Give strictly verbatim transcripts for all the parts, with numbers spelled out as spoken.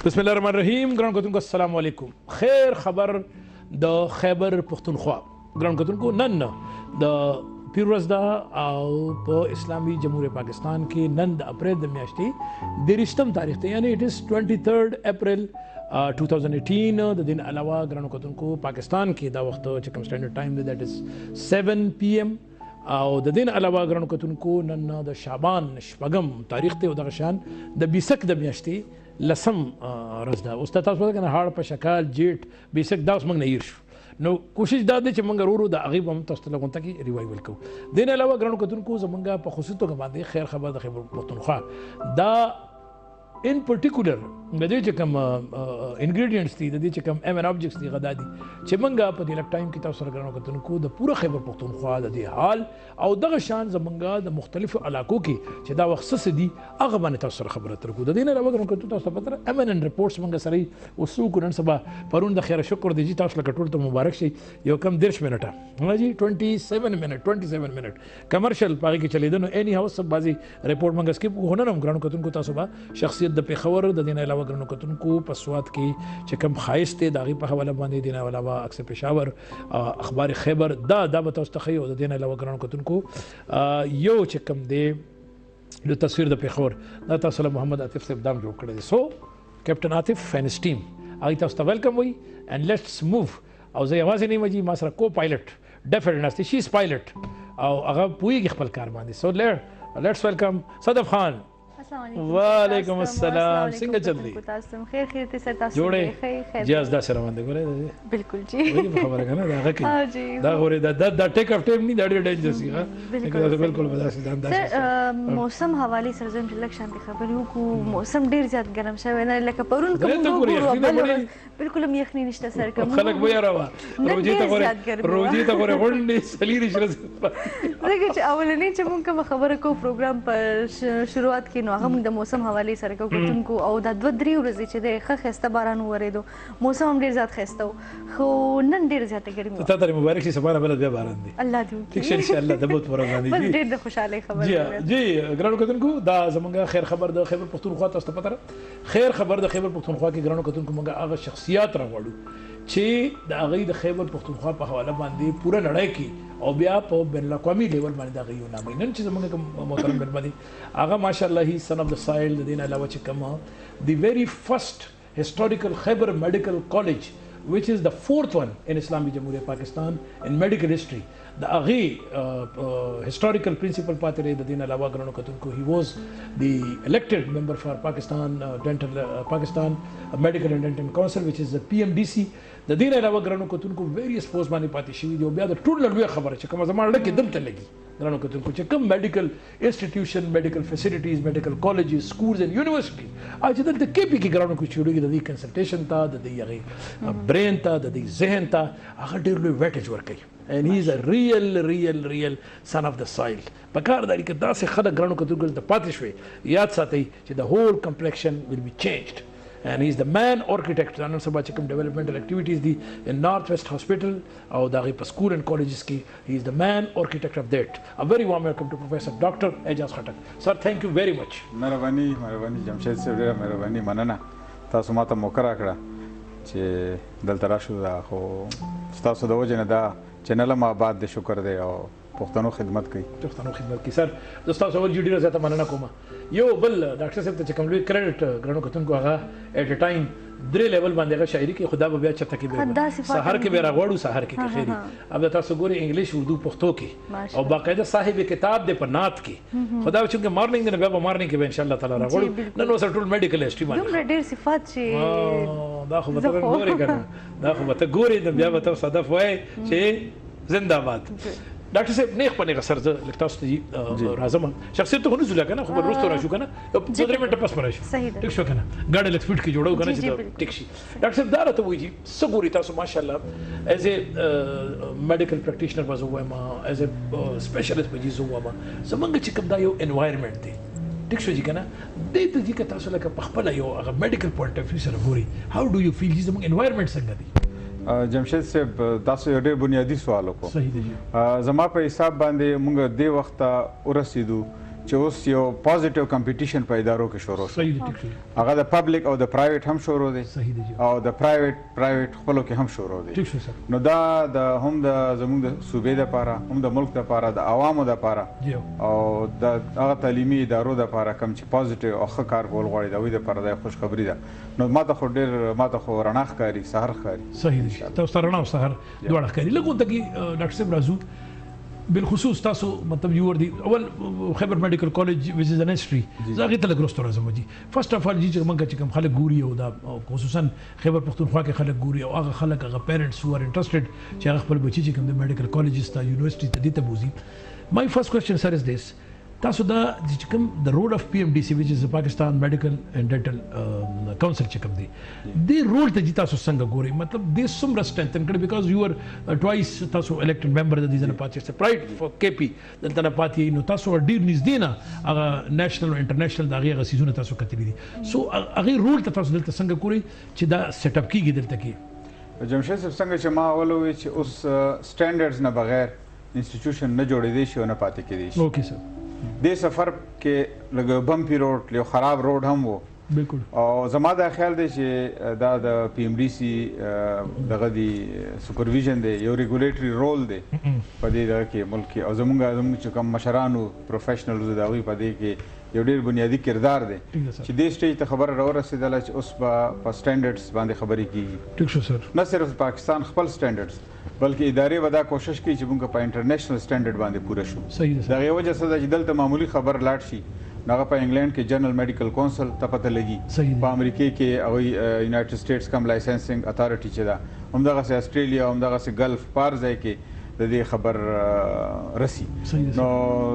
بسم الله الرحمن الرحیم. ګران کتونکو السلام علیکم. خیر خبر د خیبر پښتونخوا. ګران کتونکو نن د پیر ورځ ده او په اسلامي جمهوریت پاکستان کې نن د اپریل د میاشتې دېرشتم تاریخ ته یعنی اټ از ټوینټي تھرډ اپریل ټو تھاؤزنډ ایټین. د دین علاوه ګرانو کتونکو پاکستان کې دا وخت چې کوم سټینډرډ ټایم دی دیټ از سیون پی ایم او د دین علاوه ګرانو کتونکو نن د شعبان شپږم تاریخ ته او دغه شان د بیسک د میاشتې لسم ورځ ده. اوس تاسو ته کنه هاړ په شکال جیټ بیسک دا اوس موږ نه هیر شو نو کوشش دا دی چې موږ ورو ورو د هغې به هم تاسو ته لږ کې ریوایول کوو. دین علاوه ګرانو کتونکو زموږ په خصوصي توګه باندې خیر خبر د خیبر پښتونخوا دا ان پرټیکولر د دې چې کوم انګریډینټس دي د دې چې کوم ایم ان آبجیکټس دي غدا دي چې موږ په دې لک ټایم کې تاسو سره ګرانو کتونکو د پوره خیبر پښتونخوا د دې حال او دغه شان زمونږ د مختلفو علاقو کې چې دا وخت څه دي هغه باندې تاسو سره خبره ترکو. د دې نه علاوه ګرانو کتونکو تاسو ته پته ایم ان ان رپورټس موږ سره اوسو کو نن سبا پرون د خیر شکر دی تاسو لکه ټول ته مبارک شي. یو کم دیرش منټه نه جی ټوینټي سیون منټ ټوینټي سیون منټ کمرشل پاره کې چلیدو نو اني هاوس سب بازي رپورټ موږ سکیپ کو نه ګرانو کتونکو تاسو به شخصیت د پیښور د دین علاوه ګرانو کتونکو په سواد کې چې کوم خایست دی داغي په حواله باندې دین علاوه اکثر پېښور اخبار خیبر دا دا به تاسو ته خو د دین علاوه ګرانو کتونکو یو چې کوم دی د تصویر د پیښور دا تاسو له محمد عاطف صاحب دام جوړ کړی دی. سو کیپټن عاطف فین ټیم هغه تاسو ته ویلکم وي اینڈ لیټس موو. او زه یوازې نه مجي ما سره کو پایلټ ډیفینټ نشته شي از پایلټ او هغه پویږي خپل کار باندې. سو لیټس ویلکم صدف خان. وعلیکم السلام. څنګه چل دی؟ تاسو خیر خیر ته تاسو جوړه جاز دا سره باندې ګورئ بالکل جی وایي خبره کنه دا هغه کې دا غوري دا دا ټیک اف ټیم نه دا ډېر ډینجرس دی ها بالکل ودا سي دا موسم حواله سره زم چې لک شانتي خبرې وکړو. موسم ډېر زیات ګرم شوی نه لکه پرون کوم بالکل هم یخني نشته سر کوم خلک ویا راوا روزي ته غوري روزي ته غوري غونډې سلیری شره دغه چې اولنی چې مونږ کوم خبره کو پروګرام په شروعات کې نو هغه د موسم حواله سره کوونکو او د دوه درې ورځې چې د ښه خسته باران وریدو موسم هم ډیر زیات خسته خو نن ډیر زیات ګرمي. ته ته مبارک شي سبحان الله بیا باران دی الله دې ٹھیک شي ان شاء الله د بوت پروګرام دی بس ډیر د خوشاله خبر جی جی ګرانو کتونکو دا زمونږ خیر خبر د خیبر پښتونخوا تاسو ته پته خیر خبر د خیبر پښتونخوا کې ګرانو کتونکو موږ هغه شخصیات راوړو چې د هغې د خیبر پښتونخوا په حواله باندې پوره نړۍ کې او بیا په بین الاقوامي لیول باندې د هغې یو نامې نن چې زموږ کوم محترم مېلمه دي هغه ماشاءالله هی سن اف د سایل د دې نه علاوه چې کوم د ویری فرسٹ هسټوریکل خیبر میډیکل کالج which is the fourth one in Islamic Jamhuriyat Pakistan in medical history. The Aghi uh, uh, historical principal Patire the Din Alawa Grano Katunko, he was the elected member for Pakistan uh, Dental uh, Pakistan uh, Medical and Dental Council, which is the P M D C. The Din Alawa Grano Katunko various post mani pati shivi jo bia the total lwe khabar che kama zaman lagi dam talegi Grano Katunko che kam medical institution, medical facilities, medical colleges, schools and university aaj idan te K P ki Grano ko chudi the consultation ta the yagi brain ta the zehen ta aga der lwe weightage workai and he is a real real real son of the soil. Pakar dari ke da se khada Grano Katunko the patishwe yaad sathi che the whole complexion will be changed. And he is the man architect Anand Sabha Chikam developmental activities the in Northwest Hospital or the school and colleges ki he is the man architect of that. A very warm welcome to Professor Doctor Ejaz Khatak. Sir, thank you very much. Mehrabani mehrabani Jamshed sir mehrabani manana تاسو ماته موقع راکړه چې دلته راشو دا خو تاسو د وجه نه دا چینل ما بعد د شکر دی او پښتنو خدمت کوي پښتنو خدمت کوي. سر دوستو اول جی ډیره زیاته مننه کوم. یو بل ډاکټر صاحب ته چې کوم لوی کریډټ ګرانو کتونکو هغه اټ ا ټایم درې لیول باندې هغه شاعري کې خدا به بیا چته کې به سحر کې به راغوړو سحر کې خیری اب تاسو ګوري انګلیش اردو پښتو کې او باقاعده صاحب کتاب د پنات کې خدا چې مارنینګ نه به مارنینګ کې به ان شاء الله تعالی راغوړو نن وسه ټول میډیکل هیستوري باندې دومره ډیر صفات چې دا خو به ګوري کنه دا خو به ګوري بیا به تاسو صدف وای چې زنده باد. ډاکټر صاحب نیخ پنه غسر زه لکه تاسو ته راځم شخصیت ته نه زولا کنه خو ورستو راشو کنه په درې منټه پس مرشي ټیک شو کنه ګاډه لک فټ کې جوړو کنه چې ټیک شي. ډاکټر صاحب دا راته وایي سګوري تاسو ماشاءالله ایز ا میډیکل پریکټیشنر وزو ما ایز ا سپیشلیست په جزو ما زمونږ چې کوم دا یو انوایرنمنت دی ټیک شو چې کنه دې ته چې تاسو لکه په خپل یو هغه میډیکل پوینټ اف ویو سره ګوري هاو ډو یو فیل چې زمونږ انوایرنمنت څنګه دی؟ جمشید صاحب تاسو یو ډېر بنیادي سوال وکړو. صحیح دی. زما په حساب باندې موږ دې وخت ورسېدو چې اوس یو پوزټیو کمپټیشن په ادارو کې شروع شو. صحیح دی ټیک شو. هغه د پبلک او د پرایویټ هم شروع دی. صحیح دی جی. او د پرایویټ پرایویټ خپلو کې هم شروع دی. ټیک شو سر. نو دا د هم د زموږ د صوبې دپاره هم د ملک دپاره د عوامو دپاره جی. او د هغه تعلیمي ادارو دپاره کوم چې پوزټیو او ښه کار کول غواړي د هغوی دپاره دا خوشخبري ده. نو ما ته خو ډېر ما ته خو رڼا ښکاري، سهار ښکاري. صحیح دی. تاسو ته رڼا او سهار دواړه ښکاري. لږ ورته کې ډاکټر صاحب راځو بالخصوص تاسو مطلب یو ور دي اول خیبر میډیکل کالج وچ از ان هسټري زاغه ته لګرستو راځم جی. فرست اف اول چې موږ چې کوم خلک ګوري او دا خصوصا خیبر پختونخوا کې خلک ګوري او هغه خلک هغه پیرنټس هو ار انټرستډ چې هغه خپل بچی چې کوم د میډیکل کالجز ته یونیورسيټي ته دي ته بوزي. مای فرست کوېسچن سر از دیس تاسو دا چې کوم د رول اف پی ایم ډي سي وچ از پاکستان میډیکل اینڈ ډینټل کونسل چې کوم دی د رول ته چې تاسو څنګه ګوري مطلب د سمره سټرنث کړي بیکاز یو ار ټوایس تاسو الیکټډ ممبر د دې ځنه پاتې سه پرایډ فور کے پی دلته نه پاتې نو تاسو ډیر نږدې نه هغه نېشنل او انټرنیشنل دا هغه سيزونه تاسو کتلې دي سو هغه رول ته تاسو دلته څنګه ګوري چې دا سیټ اپ کیږي دلته کې. جمشید صاحب څنګه چې ما اول وی چې اوس سټانډرډز نه بغیر انسټیټیوشن نه جوړېدی شي او نه پاتې کېدی شي. اوکې سر. دې سفر کې لږ بمپي روډ یو خراب روډ هم وو. بالکل. او زما دا خیال دی چې دا د پی ایم ډي سي دغه دی سپرویژن دی یو ریګولیټري رول دی په دې دغه کې ملک کې او زموږ زموږ چې کوم مشرانو پروفیشنلز د هغوی په دې کې یو ډېر بنیادي کردار دی چې دې سټیج ته خبره راورسېدله چې اوس به په سټینډرډز باندې خبرې کېږي. ټیک شو سر. نه صرف پاکستان خپل سټینډرډز بلکې ادارې به دا کوشش کوي چې موږ په انټرنیشنل سټینډرډ باندې پوره شو. صحیح ده. د هغې وجه څه ده چې دلته معمولي خبر لاړ شي نو هغه په انګلینډ کې جنرال میډیکل کونسل ته پته لګي. په امریکې کې هغوی یونایټډ سټیټس کم لایسنسینګ اتارټي چې ده همدغسې اسټرالیا همدغسې ګلف په هر ځای کې د دې خبر رسي. نو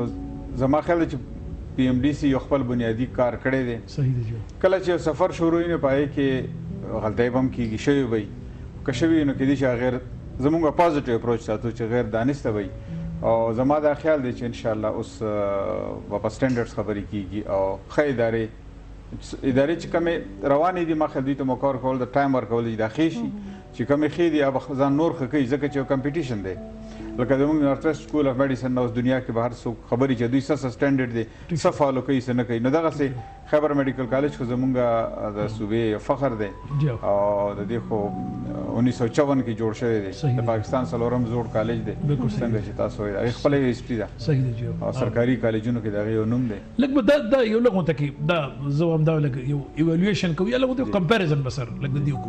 زما خیال دی چې پی ایم ډي سي یو خپل بنیادي کار کړی دی. صحیح دی. کله چې سفر شروع وي نو په هغې کې غلطۍ به هم کېږي شوي به وي که شوي وي نو کېدای شي غیر زموږ پازیټیو اپروچ ساتو چې غیر دانسته وي او زما دا خیال دی چې انشاءالله اوس به په سټینډرډز خبرې کېږي او ښه ادارې ادارې چې کومې روانې دي ما خیال دوی ته موقع ورکول د ټایم ورکول دي دا ښې شي چې کومې ښې دي هغه ځان نور ښه کوي ځکه چې یو کمپټیشن دی لکه زموږ نارت ویسټ سکول اف میډیسن اوس دنیا کې به هر څوک خبرې چې دوی څه څه سټینډرډ دی څه فالو کوي څه نه کوي نو دغسې خیبر میډیکل کالج خو زموږ د صوبې فخر دی او د دې خو انیس سو چون کې جوړ شوی دی د پاکستان څلورم زوړ کالج دی څنګه چې تاسو وایي هغې خپله یو هسټري ده. صحیح دی. او سرکاري کالجونو کې د هغې یو نوم دی. لږ به دا دا یو لږ ورته کې دا زه هم دا لږ یو ایوالویشن کوو یا لږ ورته کمپیریزن به سر لږ د دې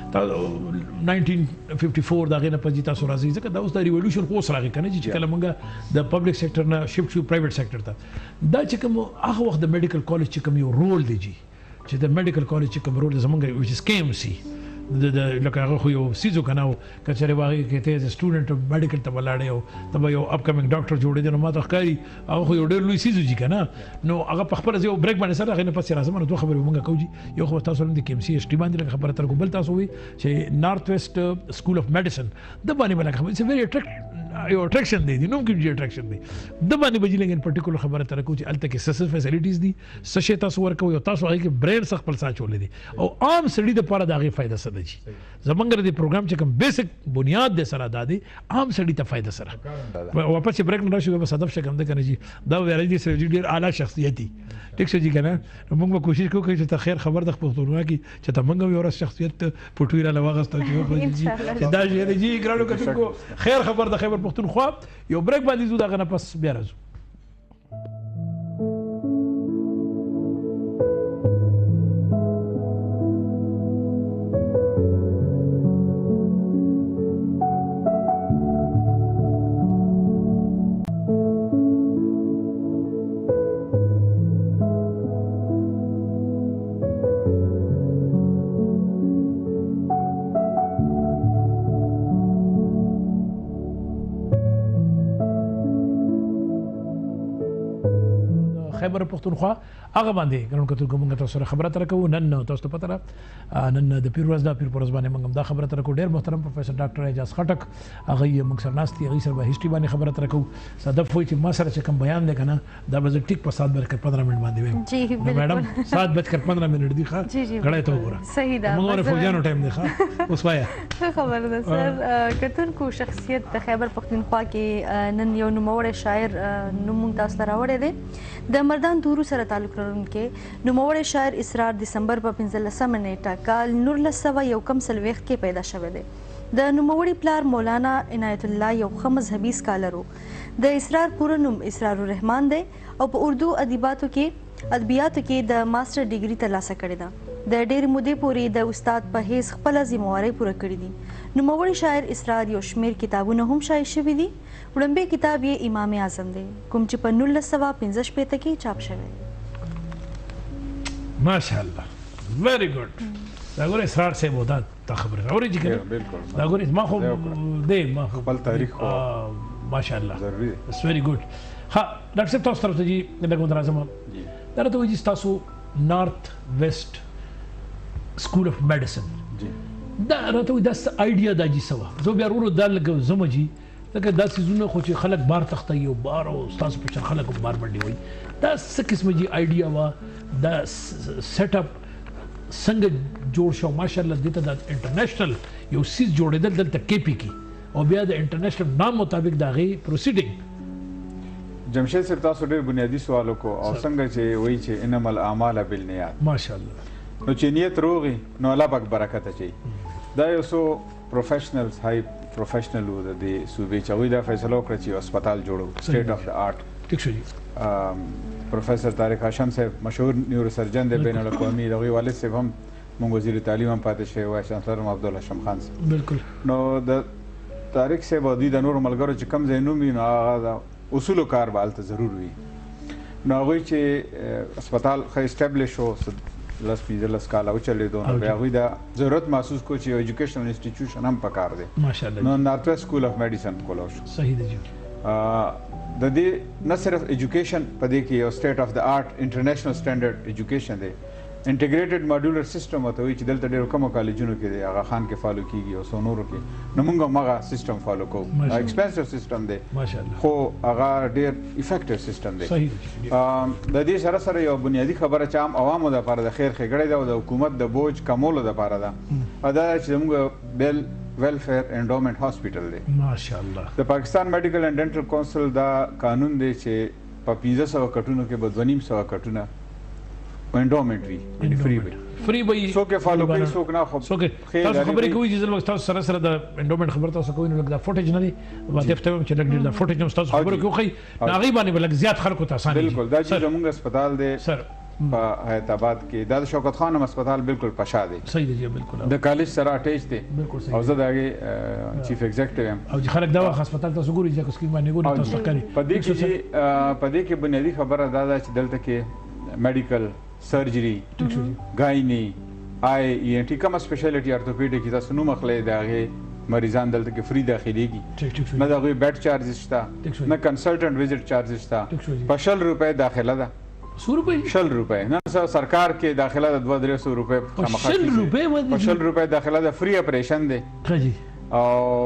وکړو ناینټین ففټي فور د هغې نه پس تاسو راځئ ځکه دا اوس د ریولوشن خو اوس راغی که نه چې کله موږ د پبلک سیکټر نه شفټ شو پرایویټ سیکټر ته دا چې کوم هغه وخت د میډیکل کالج چې کوم یو رول دی جي چې د میډیکل کالج چې کوم رول دی زموږ وچ از کے ایم سی د لکه هغه خو یو سیزو که نه و که چېرې به هغې کې ته ایز سټوډنټ میډیکل ته به لاړې او ته به یو اپکمنګ ډاکټر جوړېدې نو ما ته ښکاري هغه خو یو ډېر لوی سیز و جي که نه نو هغه په خپله یو بریک باندې سره هغې نه پسې راځم نو دوه خبرې به مونږ کوو جي یو خو تاسو د کې ایم سی ایس ټي باندې لکه خبره تر کو بل تاسو وایي چې نارت ویسټ سکول اف میډیسن د باندې به لکه خبره اټس ویری اټریکټ یو اټریکشن دی نوم کې جي اټریکشن دی د باندې به جي لږ ان پرټیکولر خبره تر کو چې هلته کې څه څه فیسلیټیز دي څه شی تاسو ورکوئ او تاسو هغې کې برین څه خپل ساچولی دی او عام سړي دپاره د هغې فایده څه ده جي زمونږ د پروګرام چې کوم بیسک بنیاد دی سره دا دی عام سړي ته فایده سره واپس چې بریک نه راشو بس هدف څه کوم دی که نه جي دا ویلی دی سره جي ډېر اعلی شخصیت دي ټیک شو جي که نه نو موږ به کوشش کوو چې ته خیر خبر د پښتونخوا کې چې ته موږ هم یو ورځ شخصیت فوټو یې راله واخېسته چې دا شی دی جي ګرانو کتونکو خیر خبر د خیبر پښتونخوا یو بریک باندې ځو د هغه نه پس بیا راځو. خیبر پښتونخوا هغه باندې ګرانو کتونکو موږ تاسو سره خبره اتره کوو نن تاسو ته پته ده نن د پیر ورځ ده پیر په ورځ باندې موږ هم دا خبره اتره کوو ډېر محترم پروفیسر ډاکټر اعجاز خټک هغه یې موږ سره ناست دي هغوی سره به هسټري باندې خبره اتره کوو هدف وایي چې ما سره چې کوم بیان دی که نه دا به زه ټیک په سات بجکر پندرہ منټ باندې وایم نو میډم سات بجکر پندرہ منټ دي ښه غړی ته وګوره صحیح ده موږ ورې فوجیانو ټایم دی ښه اوس وایه ښه خبره ده سر کتونکو شخصیت د خیبر پښتونخوا کې نن یو نوموړی شاعر نوم موږ تاسو ته راوړی دی د مردان دورو سره تعلق لرونکي نوموړی شاعر اسرار دسمبر په پنځلسمه نیټه کال نولس سوه یو کم څلوېښت کې پیدا شوی دی. د نوموړي پلار مولانا عنایت الله یو ښه مذهبي سکالر و. د اسرار پوره نوم اسرار الرحمان دی او په اردو ادبیاتو کې ادبیاتو کې د ماسټر ډیګري ترلاسه کړې ده. د ډېرې مودې پورې د استاد په حیث خپله ذمهوارۍ پوره کړې دي. نوموړی شاعر اسرار یو شمېر کتابونه هم شایع شوي دي. وړاندې کتاب یې امام اعظم دی کوم چې په نولس سوه پنځه شپېته کې چاپ شوی دی. ماشاءالله ویری ګډ. دا ګوره اسرار صاحب و دا تا خبره اورې چې کنه بالکل دا ګوره ما خو دی ما خپل تاریخ خو ماشاءالله ضروري دی. اټس ویری ګډ. ها ډاکټر صاحب تاسو طرف ته جی لږ راځم. دا راته وایي چې تاسو نارت ویسټ سکول اف میډیسن دا راته وایي دا څه آیډیا دا جي څه وه. زه بیا ورو دا لږ زما جي لکه دا څیزونه خو چې خلک بار تختوي او بار او ستاسو په شان خلک بار باندې وایي دا څه قسمه جي آیډیا وه دا سیټ اپ څنګه جوړ شو. ماشاءالله دې ته د انټرنیشنل یو سیز جوړېدل دلته کې پی کې او بیا د انټرنیشنل نام مطابق د هغې پروسیډنګ. جمشید صاحب تاسو ډېر بنیادي سوال وکړو او څنګه چې وایي چې انما الاعمال بالنیات ماشاءالله نو چې نیت روغ وي نو الله پاک برکت اچوي. دا یو څو پروفیشنلز های پروفیشنل وو د دې صوبې چې هغوی دا فیصله وکړه چې یو هسپتال جوړو سټیټ اف د آرټ. ټیک شو جي. پروفیسر طارق هاشم صاحب مشهور نیورو سرجن دی بین الاقوامی د هغوی والد صاحب هم مونږ وزیر تعلیم هم پاتې شوی وای چانسلر هم عبدالحشم خان صاحب. بالکل. نو د طارق صاحب او دوی د نورو ملګرو چې کوم ځای نوم وي نو هغه د اصولو کار به هلته ضرور وي. نو هغوی چې هسپتال ښه اسټابلیش شو لس پنځلس کاله وچلېدو نو بیا هغوی دا ضرورت محسوس کړو چې یو ایجوکیشنل انسټیټیوشن هم پکار دی. ماشاءالله. نو نارت ویسټ سکول اف میډیسن کولو شو. صحیح دی جی. د دې نه صرف ایجوکیشن په دې کې یو سټیټ اف د آرټ انټرنیشنل سټینډرډ ایجوکیشن دی. انټیګریټډ ماډیولر سیستم ورته وایي چې دلته ډېرو کمو کالجونو کې دی هغه خان کې فالو کېږي او څو نورو کې. نو موږ هم هغه سیسټم فالو کوو. ایکسپنسیو سیسټم دی ماشاءالله خو هغه ډېر افیکټیو سیسټم دی. صحیح دی. د دې سره سره یو بنیادي خبره چې عام عوامو دپاره د خیر ښېګړی ده او د حکومت د بوج کمولو دپاره ده دا چې زموږ بیل ویلفیر انډومنټ هاسپیټل دی. ماشاءالله. د پاکستان میډیکل اینڈ ډینټل کونسل دا قانون دی چې په پنځه سوه کټونو کې به دوه نیم سوه کټونه انډومنټ وي فری وي. فری به څوک یې فالو کوي څوک نه. خو څوک تاسو خبرې کوئ چې زه تاسو سره سره د انډومنټ خبر تاسو کوئ نو لږ دا فوټیج نه دی واته ته چې لږ ډېر دا فوټیج هم تاسو خبرې کوئ نو هغې باندې به لږ زیات خلکو ته اسانه بالکل. دا چې زموږ هسپتال دی سر په حیات آباد کې دا د شوکت خان هسپتال بالکل پشا دی. صحیح دی بالکل. د کالج سره اټیچ دی بالکل صحیح. او زه د هغې چیف ایگزیکټیو یم. او چې خلک دا وخت هسپتال تاسو ګورئ چې کوم باندې ګورئ تاسو کوي په دې کې چې په دې کې بنیادي خبره دا ده چې دلته کې میډیکل سرجري ګایني آی ای ان ټي کومه سپیشلیټي ارتوپیډیک چې تاسو نوم اخلئ د هغې مریضان دلته کې فری داخلېږي. نه د هغوی بیډ چارجز شته نه کنسلټنټ وزټ چارجز شته. په شل روپۍ داخله ده. سو روپۍ شل روپۍ نه سرکار کې داخله د دوه درې سوه روپۍ شل روپۍ په شل روپۍ داخله ده. فری اپریشن دی او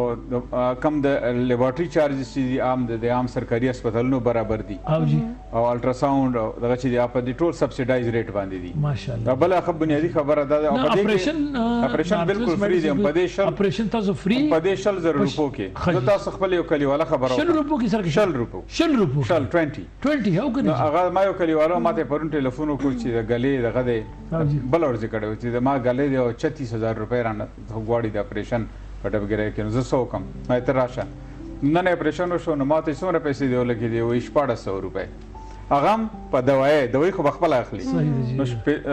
کم د لیبارټري چارجز چې دي عام د عام سرکاري هسپتالونو برابر دي او الټراساوند دغه چې دي په دې ټول سبسیډایز ریټ باندې دي. ماشاءالله. بله ښه بنیادي خبره دا ده او په دې کې اپریشن بالکل فری دی. په دې شل اپریشن تاسو فری په دې شل زره روپو کې زه تاسو خپل یو کلیواله خبره شل روپو کې سر شل روپو شل روپو شل ټوینټي ټوینټي هاو کنه هغه ما یو کلیواله ماته پرون ټلیفون وکړ چې د غلې دغه دی بل ورځ کړو چې ما غلې دی او چتیس هزار روپۍ رانه غواړي د اپریشن په ډبګیری کې نو زه څه وکړم ما ته راشه نن اپریشن وشو نو ما ته څومره پیسې دی ولګېدې وایي شپاړس سوه روپۍ هغه هم په دوایي دوایي خو به خپله اخلي نو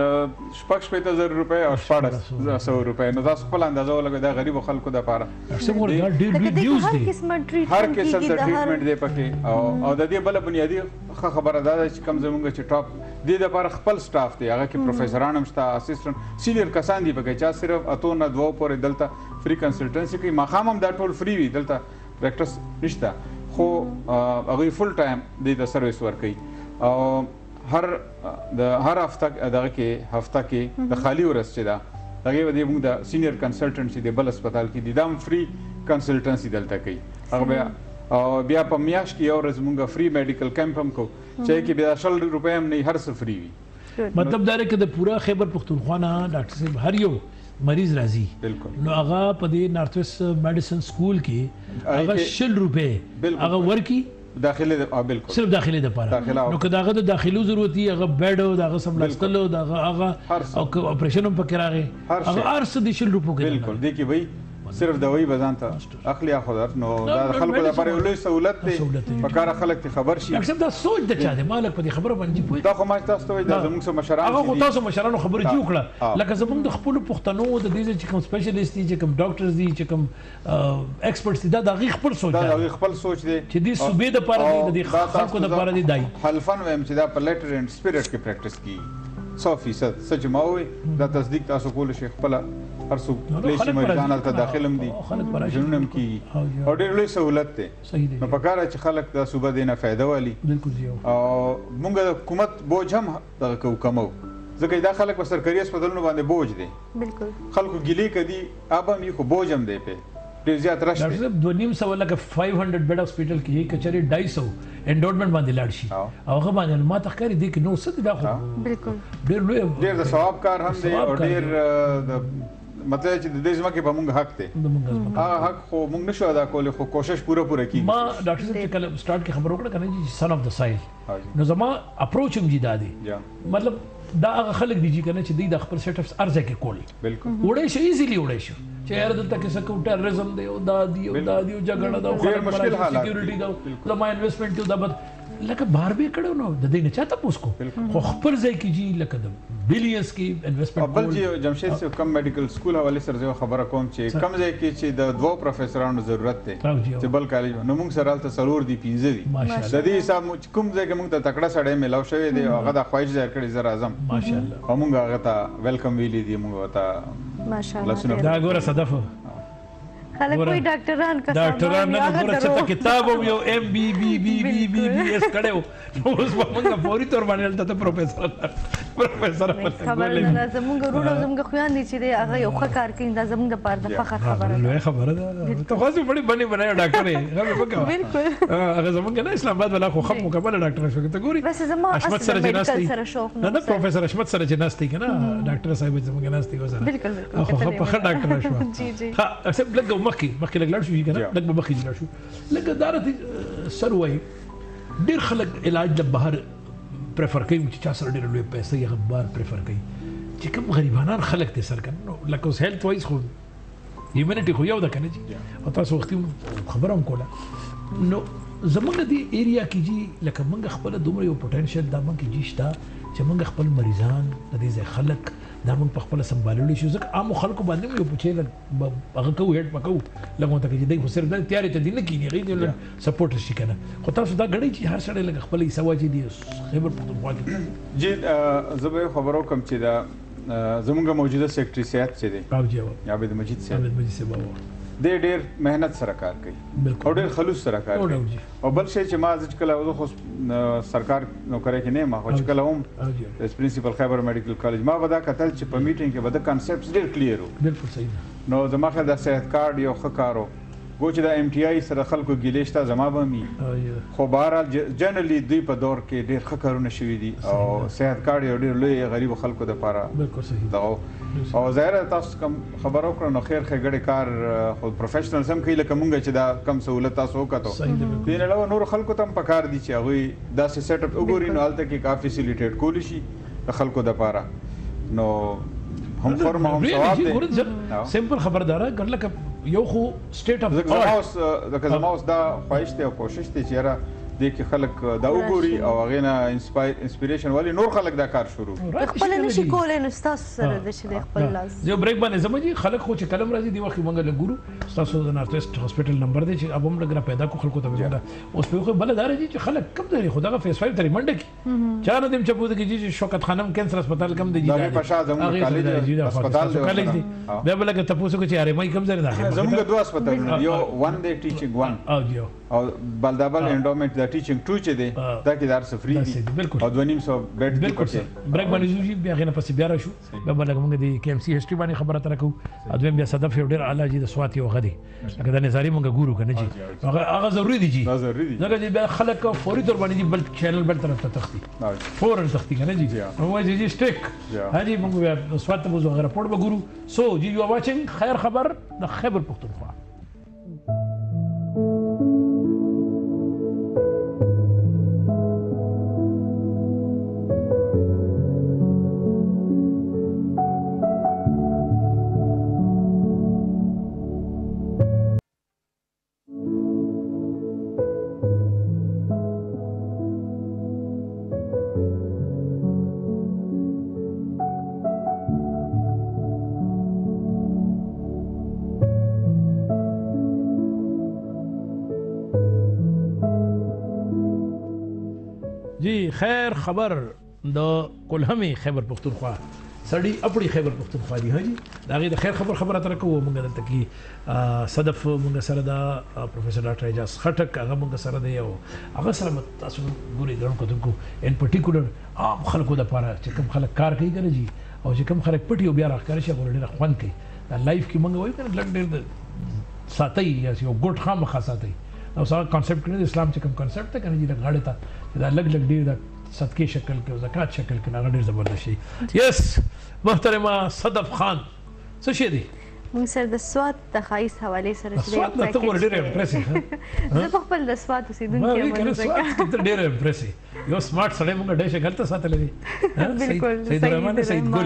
شپږ شپېته زره روپۍ او شپاړس سوه روپۍ نو تاسو خپله اندازه ولګوئ دا غریبو خلکو دپاره هر قسمه هر قسم د ټریټمنټ دی پکې او د دې بله بنیادي ښه خبره دا ده چې کوم زموږ چې ټاپ دې دپاره خپل سټاف دی هغه کې پروفیسران هم شته اسسټنټ سینیر کسان دي پکې چا صرف اتو نه دوو پورې دلته فری کنسلټنسي کوي ماښام هم دا ټول فری وي دلته پریکټس نشته خو هغوی فل ټایم دې ته سروس ورکوي او هر د هر هفته دغه کې هفته کې د خالي ورځ چې ده هغې به دې موږ د سینیر کنسلټنټ چې دی بل هسپتال کې دي دا هم فری کنسلټنسي دلته کوي هغه بیا او بیا په میاشت کې یو ورځ موږ فری میډیکل کیمپ هم کوو چې کې بیا شل روپۍ هم نه هر څه فری وي مطلب دا دی که د پوره خیبر پښتونخوا نه ډاکټر صاحب هر یو مریض راځي بالکل نو هغه په دې نارت ویسټ میډیسن سکول کې هغه شل روپۍ هغه ورکي داخله بالکل صرف داخلي د پاره نو که داغه د داخلو ضرورت یې هغه بیډ او داغه سملستلو داغه هغه او اپریشن هم پکې راغی هغه ارس د شل روپو کې بالکل دی کې وای صرف دوايي بزان ته اخلي اخذ نو دا خلکو لپاره لوی سہولت دی په کار خلک ته خبر شي اکثر دا سوچ د چا دی مالک په خبره باندې پوي دا خو ما تاسو ته وای دا زموږ سره مشران هغه تاسو مشرانو خبره دی وکړه لکه زموږ د خپل پښتنو د دې چې کوم سپیشلیست دي چې کوم ډاکټرز دي چې کوم ایکسپرټس دي دا د خپل سوچ دی دا خپل سوچ دی چې دې صوبې د پاره دي د خلکو د پاره دي دای حلفن ویم چې دا په لیټر اینڈ سپیرټ کې پریکټیس کی سو فیصد سچ ما وي دا تصدیق تاسو کول شي خپل هر څو پلیسي میدان ته داخلم دي جنونم کی او ډېر لوی سہولت ته نو پکاره چې خلک د صوبې دینه فائدہ والی بالکل جی او موږ د حکومت بوج هم دغه کو کمو ځکه دا خلک په سرکاري هسپتالونو باندې بوج دي بالکل خلکو ګلی کدي ابم یو بوج هم دی په ډېر زیات رش دی د نیم سو لکه پنځه سوه بیډ هسپتال کې کچري ډائی سو انډورمنٹ باندې لاړ شي او هغه باندې ما تخکاری دی کې نو څه دا خو بالکل ډېر لوی ډېر د ثواب کار هم دی او ډېر د مطلب چې د دې ځمکې په موږ حق دی هغه حق خو موږ نشو ادا کولی خو کوشش پوره پوره کیږي ما ډاکټر صاحب چې کله سٹارټ کې خبر وکړه کنه چې سن اف د سایل نو زما اپروچ هم جدا دی مطلب دا هغه خلک دي چې کنه چې د خپل سیټ اپس ارزه کې کول بالکل وړې شي ایزیلی وړې شي چې یار دلته کې څه کو ټیرریزم دی او دا دی او دا دی جګړه دا خلک مشکل حالات سکیورټي دا زما انویسټمنټ دا بد لکه بار به کړو نو د دې نه چاته پوسکو خو خپل ځای کې جی لکه د بلینز کې انویسټمنټ بل جی جمشید سے کم میډیکل سکول حواله سره زه خبره کوم چې کم ځای کې چې د دوه پروفیسورانو ضرورت دی چې بل کالج نو موږ سره تل سلور دی پینځه دی د دې حساب کوم ځای کې موږ ته تکړه سړی ملاو شوی دی هغه د خواهش ځای کړی زر اعظم ماشاءالله او موږ هغه ته ویلکم ویلی دی موږ ته ماشاءالله دا ګوره صدف خلک کوئی ډاکټران کا ډاکټران نه ګوره چې کتاب یو ایم بی بی بی بی بی بی اس کړو نو اوس موږ فوري تور باندې ته پروفیسور پروفیسور خبر نه زموږ ورونو زموږ خويان دي چې هغه یو ښه کار کوي دا زموږ د پاره د فخر خبره ده خبره ده ته خو څه بڑی بنی بنای ډاکټر یې هغه وکړه بالکل هغه زموږ نه اسلام آباد ولا خو خم مکمل ډاکټر شو ته ګوري بس زما اشمت سره جناستي نه نه پروفیسور اشمت سره جناستي کنه ډاکټر صاحب زموږ جناستي وزره بالکل بالکل خو په ښه ډاکټر شو جی جی ها اکسب لګو مخکي مخکي لګ شو کنه لګ به مخکي لاړ شو لګ دارت سروي ډیر خلک علاج د بهر پریفر کوي چې چا سره ډیر لوی پیسې یې بهر پریفر کوي چې کوم غریبانان خلک دي سر کنه لکه اوس هیلث وایز خو هیومنټي خو یو ده کنه چې او تاسو وختي خبرم کوله نو زمونږ دی ایریا کې جی لکه موږ خپل دومره یو پوتنشل دا موږ کې جشتا چې موږ خپل مریضان د دې خلک دا موږ په خپل سمبالولې شو ځکه عام خلکو باندې یو پوښتنه هغه کوو هټ پکاو لګو ته کې دی خو صرف د تیارې ته دی نه کینی غي سپورټ شي کنه خو تاسو دا غړي چې هر سړی لکه خپل حساب واچي دی خبر پښتونخوا کې جی زه خبرو کوم چې دا زموږ موجوده سیکریټری صحت چې دی او جواب عابد مجید صاحب عابد مجید صاحب د ډېر مهنت سره کار کوي او ډېر خلوص سره کار کوي او بل شي چې ما ځکه کله خو سرکار نوکری کې نه ما خو چې کله هم د پرنسپل خیبر میډیکل کالج ما ودا کتل چې په میټینګ کې ودا کانسپټس ډېر کلیر وو بالکل صحیح نو زما خیال د صحت کارت یو ښه کارو و چې د ایم ټي آی سره خلکو ګیلې شته زما به مي خو بهرحال جنرالي دوی په دور کې ډېر ښه کارونه شوي دي او صحت کارت یو ډېر لوی غریبو خلکو دپاره بالکل صحیح دغه او ظاهره تاسو کوم خبر وکړه نو خیر ښېګړې کار خو پروفیشنلز هم کوي لکه مونږ چې دا کم سهولت تاسو وکړو دې نه علاوه نورو خلکو ته هم پکار دي چې هغوی داسې سیټ اپ وګوري نو هلته کې کار فیسیلیټیټ کولی شي د خلکو دپاره نو هم فرم هم ثواب دی سمپل خبرداره ګرلکه یو خو سټیټ اف زما اوس د زما اوس دا خواهش دی او کوشش دی چې یاره دې کې خلک دا وګوري او هغې نه انسپایریشن والی نور خلک دا کار شروع خپله نشي کولی نو ستاسو سره د چې دی خپل لاس زه بریک باندې ځم جي خلک خو چې کلم راځي دی وخت موږ له ګورو ستاسو د نارت ویسټ هاسپټل نمبر دی چې اب هم لګ را پیدا کو خلکو ته موږ اوس په خو بل دار دي چې خلک کم دی خو دا فیس فایو ترې منډه کی چا نه دیم چې بوده کې چې شوکت خانم کینسر هسپتال کم دی دا په شاه زموږ کالج هسپتال کالج دی بیا بل کې تاسو کو چې اره مې کم ځای داخل زموږ دوه هسپتالونه یو وان دی ټیچینګ وان او دیو او بلدابل انډومنت دا ټیچینګ ټو چې دی دا کې دار سفری دي او دوه نیم سو بیډ دی پکې بریک باندې زوجي بیا غنه پسې بیا راشو بیا بل موږ د کې ام سی هیستوري باندې خبره تر کو ادویم بیا صدف یو ډیر اعلی جی د سوات یو غدي لکه د نظاری موږ ګورو کنه جی هغه هغه ضروری دي جی ضروری دي ځکه چې بیا خلک فوري تور باندې بل چینل بل طرف ته تختی فورن تختی کنه جی هو جی سټیک هاجي موږ بیا سوات ته وځو غره پورت وګورو سو جی یو واچینګ خیر خبر د خیبر پختونخوا जी खैर खबर د کلهمي خیبر پختونخوا سړی اپړي خیبر پختونخوا دی هجی دا غي د خیر خبر خبره تر کوو موږ دلته کی صدف موږ سره دا پروفیسور ډاکټر اجاز خټک هغه موږ سره دی او هغه سره تاسو ګوري ګرم کوونکو ان پرټیکولر عام خلکو د لپاره چې کوم خلک کار کوي کنه جی او چې کوم خلک پټي او بیا راخاره شي ګوري ډېر خوان کوي دا لایف کې موږ وایو کنه لګ ډېر ساتي یا یو ګډ خام خاصاتي او سره کانسپټ کړي اسلام چې کوم کانسپټ ته کنه جی دا غاړه ته دا لګ لګ ډېر صدقه شکل کې او زکات شکل کې هغه ډېر زبردست شي یس محترمه صدف خان څه شي دی موږ سره د سوات د خایس حواله سره چې سوات نو ته ور ډېر امپریسیو زه په خپل د سوات اوسیدونکو یم نو سوات کې ته ډېر امپریسیو یو سمارټ سړی موږ ډېر شکل ته ساتلې بالکل سید الرحمن سید ګل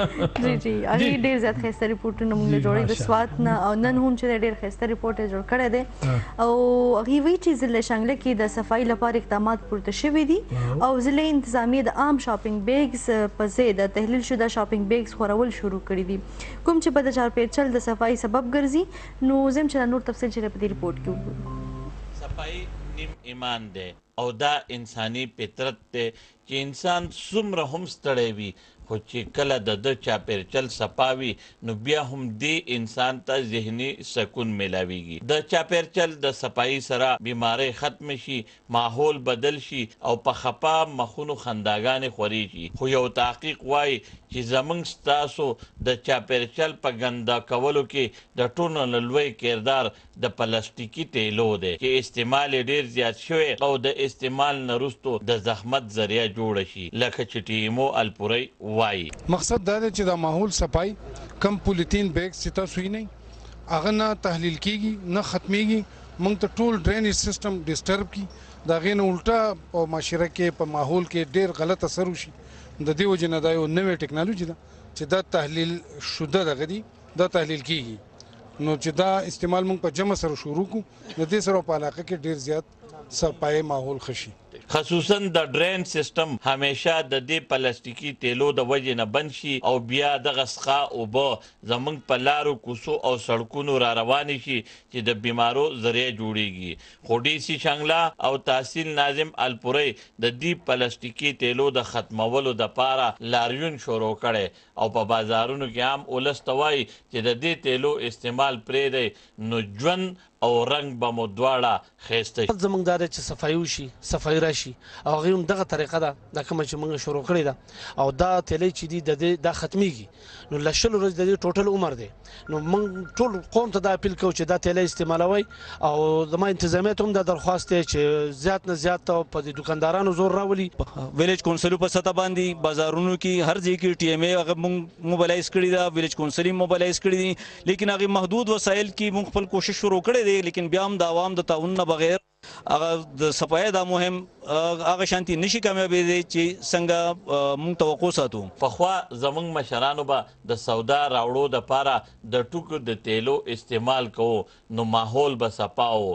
جی جی هغه ډېر زیات خسته ریپورټونه موږ جوړې د سوات نه او نن هم چې ډېر خسته ریپورټ جوړ کړی دی او هغه وی چې ضلع شانګله کې د صفای لپاره اقدامات پورته شوي دي او ضلع انتظامیه د عام شاپینګ بیگز په ځای د تحلیل شوه شاپینګ بیگز خورول شروع کړي دي کوم چې په د چارپیچل د صفای سبب ګرځي نو زم چې نور تفصیل چې په دې ریپورت کې وګورو صفای نیم ایمان دی او دا انساني فطرت دی چې انسان څومره هم ستړی وي خو چې کله د ده چاپیرچل صفاوي نو بیا هم دې انسان ته ذهني سکون میلاویږي د چاپیرچل د صفایي سره بیماری ختم شي ماحول بدل شي او په خپه مخونو خنداګانې خوري شي خو یو تحقیق وایي چې زمونږ ستاسو د چاپیرچل په ګنده کولو کې د ټولو نه لوی کردار د پلاستیکي تیلو دی چې استعمال یې ډېر زیات شوی او د استعمال نه وروستو د زحمت ذریعه جوړه شي لکه چې ټیمو الپورۍ وایي مقصد دا دی چې د ماحول صفای کم پولیتین بیگ چې تاسو یې نه هغه نه تحلیل کیږي نه ختمیږي موږ ته ټول ډرینیج سیستم ډسټرب کی دا غین الټا او معاشره کې په ماحول کې ډیر غلط اثر وشي د دې وجه نه دا یو نوې ټیکنالوژي ده چې دا تحلیل شوده دغه دی دا تحلیل کیږي نو چې دا استعمال موږ په جمع سره شروع کو د دې سره په علاقه کې ډیر زیات صفای ماحول خشي خصوصا د ډرین سیستم همیشه د دې پلاستیکي تیلو د وجې نه بند شي او بیا دغه څښا اوبه زموږ په لارو کوڅو او سړکونو را روانې شي چې د بیمارو ذریعه جوړیږي خو ډي سي شانګله او تحصیل ناظم الپورۍ د دې پلاستیکي تیلو د ختمولو دپاره لاریون شروع کړی او په بازارونو کې عام ولس ته وایي چې د دې تیلو استعمال پرېږدئ نو ژوند او رنګ به مو دواړه ښایسته شي زموږ دا دی چې صفایي وشي صفایي راشي او هغې هم دغه طریقه ده دا کومه چې موږ شروع کړې ده او دا تیلی چې دي د دې دا ختمیږي نو له شلو ورځې د دې ټوټل عمر دی نو موږ ټول قوم ته دا اپیل کوو چې دا تیلی استعمالوئ او زما انتظامیت هم دا درخواست دی چې زیات نه زیات په دې دوکاندارانو زور راولي ویلیج کونسلو په سطح باندې بازارونو کې هر ځای کې ټي ایم ای هغه موږ موبلایز کړي ده ویلیج کونسل یې موبلایز کړي دي لیکن هغې محدود وسایل کې موږ خپل کوشش شروع کړی دی لیکن بیا هم د عوام د تعاون نه بغیر هغه د صفایي دا مهم هغه شانتي نشي کامیابېدی چې څنګه موږ توقع ساتو پخوا زموږ مشرانو به د سودا راوړو دپاره د ټوکو د تیلو استعمال کوو نو ماحول به صفا و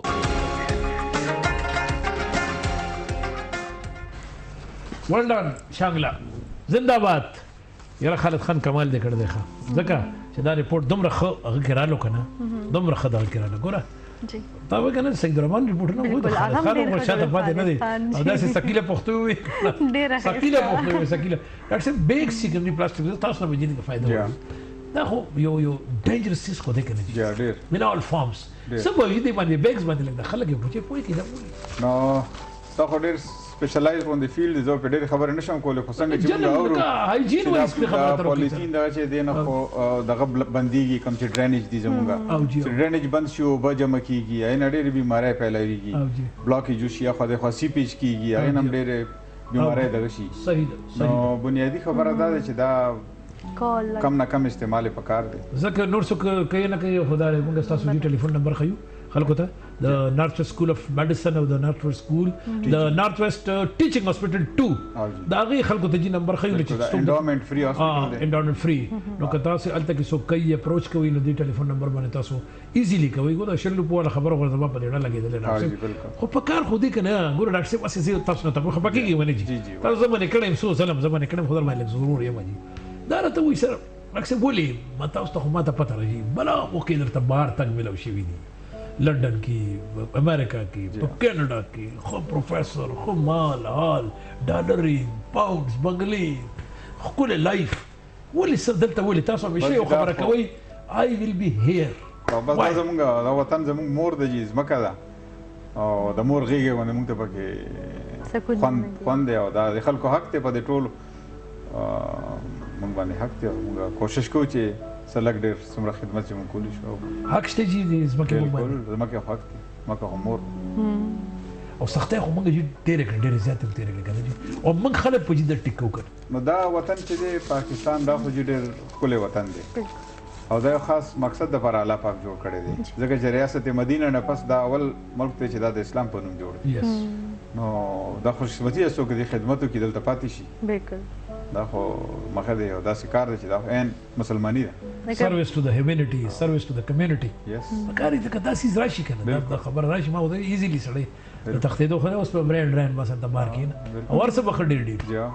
well done شانګله زنده باد یاره خالد خان کمال دې کړی دی ښه ځکه چې دا ریپورټ دومره ښه هغه کې رالو که نه دومره ښه دغه کې راله ګوره تا به کنه سید الرحمن ریپورټونه وایي د خالد خان عمر شاته پاتې نه دی او داسې ثقیله پښتو وي ثقیله پښتو وي ثقیله ډاکټر صاحب بیگ سیکنډري پلاستیک تاسو نه به جدي فایده وایي دا خو یو یو ډینجرس څیز خو دی که نه جي من all forms څه به وي دې باندې بیګز باندې لږ د خلک یې پوچې پوهې کړي نو دا خو ډېر سپیشلایز اون دی فیلډ زه په ډېرې خبرې نشم کولی خو څنګه چې موږ اورو چې دا پالیتین دغه چې دی نه خو دغه بندېږي کوم چې ډرینیج دي زموږ چې ډرینیج بند شي اوبه جمع کېږي هغې نه ډېرې بیمارۍ پیلوېږي بلاکېج وشي یا خوا دخوا سیپېج کېږي هغې نه هم ډېرې بیمارۍ دغه شي نو بنیادي خبره دا ده چې دا کم نه کم استعمال یې پکار دی ځکه نور څوک کوي نه کوي خو دا موږ ستاسو دې ټلیفون نمبر ښیو خلکو ته د نارث ویسټ سکول اف میډیسن او د نارث ویسټ سکول د نارث ویسټ ټیچینګ هاسپټل ټو دا هغې خلکو ته جي نمبر ښیو چې انډاومنټ فري هاسپټل دی انډاومنټ فري نو که تاسو هلته کې څوک کوي اپروچ کوي نو دې ټلیفون نمبر باندې تاسو ایزیلی کوئ ګوره شل روپو والا خبره خو زما په دې نه لګېدلې خو په کار خو دې که نه ګوره ډاکټر صاحب هسې زه تاسو نه ته خفه کېږي ونه جي تاسو زه باندې کړی یم څو ځله زه باندې کړی یم خو در باندې لږ ضرور یم جي دا راته وایي سره ډاکټر صاحب ولې ما تاسو ته خو ما ته پته راځي بلا موقع درته بهر تګ میلاو شوي دي لندن کې امریکا کې په کینیډا کې خو پروفیسور خو مال حال ډالرې پاونډز بنگلې خپل لایف ولې څه دلته ولې تاسو همیشه یو خبره کوئ آی ویل بی هیر بس دا زمونږ دا وطن زمونږ مور د جي ځمکه ده او د مور غېږې باندې مونږ ته پکې خوند خوند دی او دا د خلکو حق دی په دې ټولو مونږ باندې حق دی مونږ کوشش کوو چې څه لږ ډېر څومره خدمت چې مونږ کولی شو حق شته چې د ځمکې مونږ باندې ځمکې حق دی ځمکه خو مور او سختۍ خو موږ ډېرې کړې ډېرې زیاتې تېرې کړې که نه دي او موږ خلک په جدي ټیک وکړ نو دا وطن چې دی پاکستان دا خو ډېر ښکلی وطن دی او دا یو خاص مقصد دپاره الله پاک جوړ کړی دی ځکه چې ریاست مدینه نه پس دا اول ملک دی چې دا د اسلام په نوم جوړ دی نو دا خوشقسمتي ده څوک دې خدمتو کې دلته پاتې شي بالکل دا خو مخه دی او داسې کار دی چې دا خو عین مسلماني ده سروس ټو د هیومینټي سروس ټو د کمیونټي یس پکار دي که داسې راشي که نه دا خبره راشي ما وایي ایزیلی سړی د تښتېدو خو نه اوس په برینډ برینډ بس هلته بار کښېنه او هر څه به ښه ډېر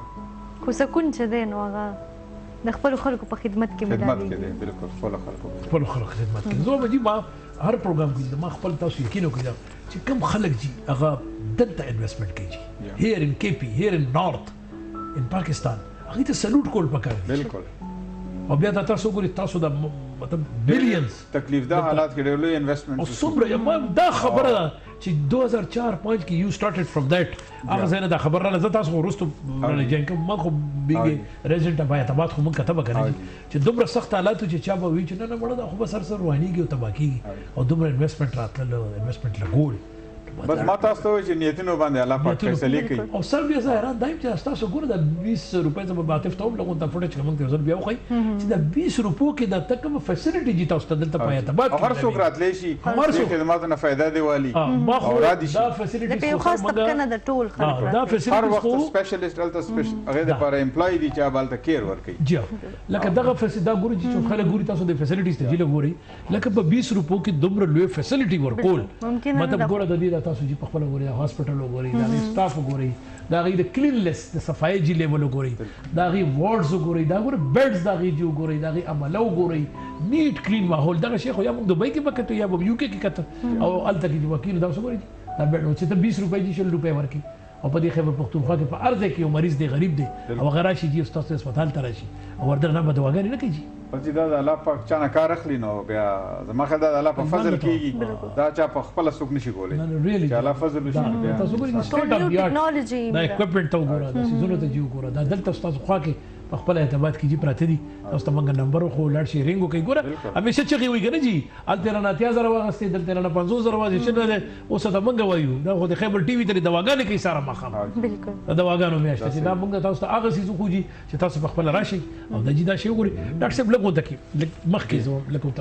ډېر خو سکون چې دی نو هغه د خپلو خلکو په خدمت کې خدمت کې دی بالکل خپلو خلکو خپلو خلکو خدمت کې زه به جي ما هر پروګرام کې ما خپل تاسو یقین وکړئ چې کوم خلک جي هغه دلته انویسټمنټ کوي جي هیر ان کے پی هیر ان نارت ان پاکستان هغه ته سلوټ کول پکار دی بالکل او بیا دا تاسو ګورئ تاسو د مطلب بلینز تکلیف ده حالات کې ډېر لوی انویسټمنټ او څومره ما دا خبره ده چې دو هزار چار پنځ کې یو سٹارټډ فرام دیٹ هغه ځای نه دا خبره راغله زه تاسو وروسته راځم کوم ما خو بیګ ریزلټ به اعتماد خو مونږ کتابه کړی چې دومره سخت حالات چې چا به وی چې نه نه مړه دا خو به سر سر روانيږي او تباہ کیږي او دومره انویسټمنټ راتلل انویسټمنٹ لګول بس ما تاسو ته وایي چې نیتونو باندې الله پاک فیصلې کوي او سر بیا زه حیران دایم چې تاسو ګوره د بیس روپۍ ته به عاطف ته هم لګون ته فوټیج کوم ته ځل بیا وخی چې د بیس روپو کې د تکم فیسیلیټي جی تاسو ته دلته په اعتبار هر څوک راتلی شي هر څوک خدماتو نه فائدہ دی والی او را دي دا فیسیلیټي خو خاص طبقه نه د ټول خلکو دا فیسیلیټي هر وخت سپیشلیست الته سپیشل هغه د لپاره امپلوي دي چې بالته کیر ورکړي جی لکه دغه فیسیلیټي دا ګوري چې خلک ګوري تاسو د فیسیلیټیز ته جی لګوري لکه په بیس روپو کې دومره لوی فیسیلیټي ورکول مطلب ګوره د دې تاسو جی په خپل ګوري هاسپټل وګورئ دا غي سټاف وګورئ دا غي د کلینلیس د صفای جی لیول وګورئ دا غي وارډز وګورئ دا ګوره بیډز دا غي جی وګورئ دا غي عمله وګورئ نیټ کلین ماحول دا شیخ یا موږ دوبۍ کې پکته یا یو کې کې کته او الته کې وکیل دا وګورئ دا بیډ چې ته بیس روپۍ جی شل روپۍ ورکي او په دې خبر پښتونخوا کې په ارزه کې یو مریض دی غریب دی او غرا شي جی استاد هسپتال ته راشي او ورته نه به دواګانې نه کوي چې دا د الله پاک چا نه کار اخلي نو بیا زما خدای د الله په فضل کېږي دا چا په خپله څوک نشي کولی چې الله فضل وشي بیا تاسو ګورئ سټارټ اپ ټیکنالوژي دا اکوپمنټ ته وګوره دا سيزونه ته جوړ وګوره دا دلته تاسو خوا کې په خپل اعتماد کې جی پراته دي تاسو ته موږ نمبر خو لاړ شي رینګو کوي ګوره همیشه چې وي کنه جی ال تیرا نه اتیا زره واغستې دل تیرا نه پنځوس زره واغستې چې نه اوس ته موږ وایو دا خو د خیبر ټي وي ته دواګانې کوي ساره مخام بالکل دا دواګانو میاشته چې دا موږ تاسو ته هغه سيزو خو جی چې تاسو په خپل راشي او د جی دا شی وګوري ډاکټر صاحب لګو تکي مخکې زو لکه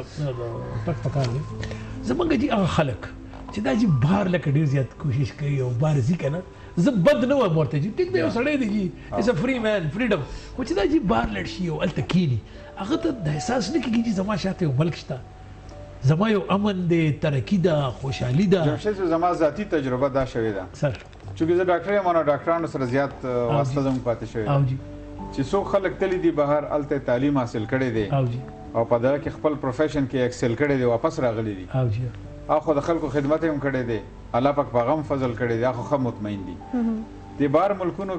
تک پکار دي زمونږ جی هغه خلک چې دا جی بهر لکه ډیر زیات کوشش کوي او بهر ځي کنه زه بد نه وایم ورته جی ټیک دی سړی دی جی از ا فری مین فریډم خو چې دا جی بهر لړ شي او الته کینی هغه ته د احساس نه کیږي چې زما شاته یو ملک شته زما یو امن دی ترقی ده خوشحالي ده جمشید زما ذاتی تجربه دا شوې ده سر چونکې زه ډاکټر یم او ډاکټرانو سره زیات واسطه زموږ پاتې شوې او جی چې څوک خلک تللی دي بهر الته تعلیم حاصل کړی دی او جی او په دغه کې خپل پروفیشن کې ایکسل کړی دی واپس راغلی دي او جی اخو د خلکو خدمت هم کړی دی الله پاک په غم فضل کړی دی اخو خو مطمئن دي د بار ملکونو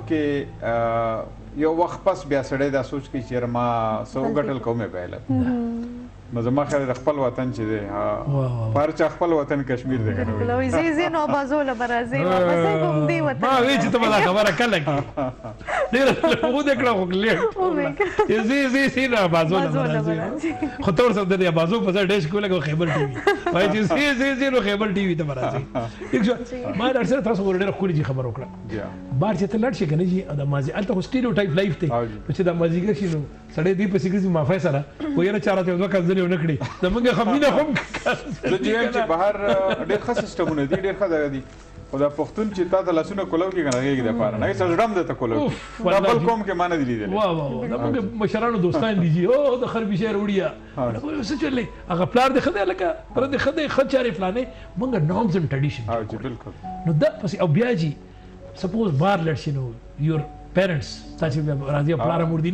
کې یو وخت پس بیا سړی دا سوچ کوي چې ما سو ګټل کومه پهله نو زما خیال د خپل وطن چې دی ها پارچا خپل وطن کشمیر دی کنه لو زی زی نو بازول برازي واپس کوم دی وطن ما وی چې ته ما خبره کله کی ډیر خو دې کړه خو کلیئر زی زی زی نو بازول برازي خو تور څه د بازو په ځای ډیش کوله خیبر ټي وي وای چې زی زی زی نو خیبر ټي وي ته برازي ما در سره تاسو ورډیر خو دې خبر وکړه بار چې ته لړ شي کنه جی د مازی الته خو سټیریوټایپ لایف ته چې د مازیګر شي نو سړی دی په سیګریټ ما فیصله وایره چارته نو کځلې ونکړي زمونږ خمینه هم زه چې چې بهر ډېر ښه سیسټمونه دي ډېر ښه ځای دي خو دا پښتون چې تا ته لاسونه کولو کې کنه هغه د پاره نه سجدم ده ته کولو دا بل کوم کې مان دي لیدل واه واه دا موږ مشرانو دوستان دي جی او د خربي شهر وړیا نو څه چلې هغه پلار د خدای لکه پر د خدای خچاري فلانه موږ نورمز اند ټریډیشن او چې بالکل نو دا پس او بیا جی سپوز بار لړ شي نو یور پیرنټس تاسو راځي پلار مور دي ني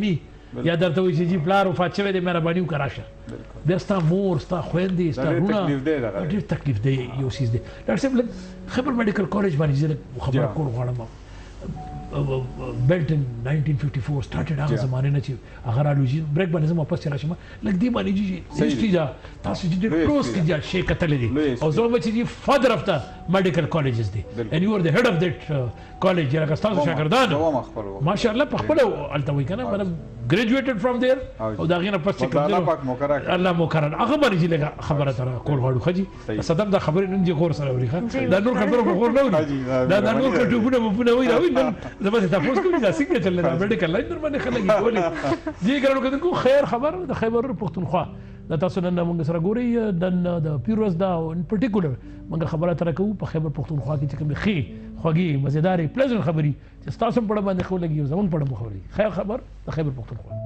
یا درته وایي چې جی پلار وفات شوی دی مهرباني وکړه راشه بیا ستا مور ستا خویندې ستا وروڼه ډېر تکلیف دی یو څیز دی ډاکټر صاحب لږ خبر میډیکل کالج باندې زه لږ خبره کول غواړم built in nineteen fifty-four started هغه زمانه نه چې هغه رالوجي بریک باندې زما پس راشم لکه دی باندې چې هیستوري دا تاسو چې ډېر کلوز کې دا شي کتل دي او زه به چې فادر اف د میډیکل کالجز دي and you are the head of that college یا تاسو شاګردان ماشاء الله په خپل الته وای کنه مطلب graduated from there او دا غینه پس چې الله پاک مکرر الله مکرر هغه باندې چې لګه خبره تر کول غواړو خجی صدام دا خبره نن چې غور سره وريخه دا نور خبره غور نه دا دا نور کټونه په پونه وای راوي نن زما ته تاسو کوم دا څنګه چل دا میډیکل لاین در باندې خلک ګولې جی ګرانو کدو خیر خبر د خیبر پختونخوا دا تاسو نن موږ سره ګوري د د پیروز دا ان پرټیکولر موږ خبره تر کوو په خیبر پختونخوا کې چې کوم خي خوږی مزیدار پلیزنت خبري چې تاسو په اړه باندې خو لګي زمون په اړه خبري خیر خبر د خیبر پختونخوا